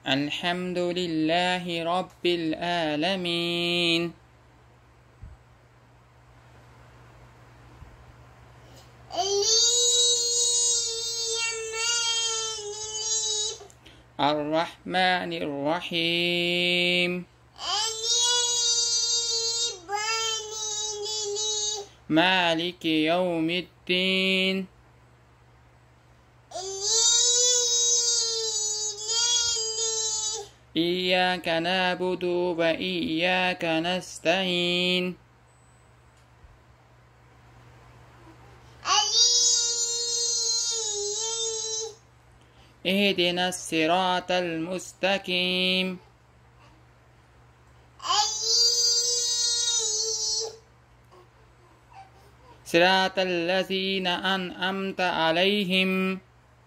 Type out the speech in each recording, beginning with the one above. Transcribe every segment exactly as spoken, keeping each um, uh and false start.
الحمد لله رب العالمين. الرحمن الرحيم. مالك يوم الدين. إياك نعبد وإياك نستعين. اهدنا الصراط المستقيم. صراط الذين أنعمت عليهم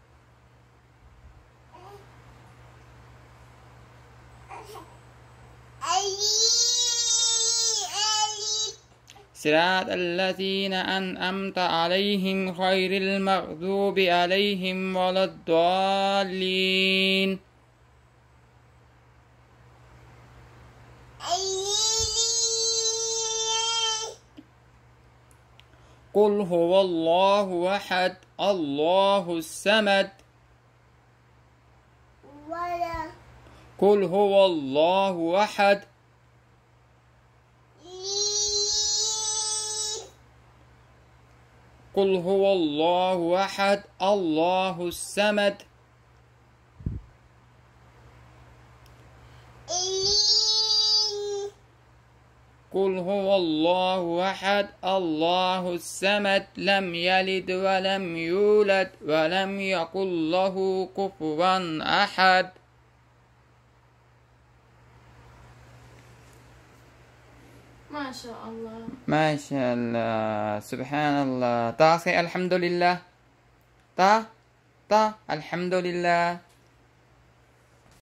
صراط الذين أنعمت عليهم غير المغضوب عليهم ولا الضالين. قل هو الله أحد الله الصمد. قل هو الله أحد قل هو الله أحد الله الصمد. قل هو الله أحد الله الصمد لم يلد ولم يولد ولم يكن له كفوا أحد. ما شاء الله ما شاء الله سبحان الله. تا الحمد لله. تا تا الحمد لله.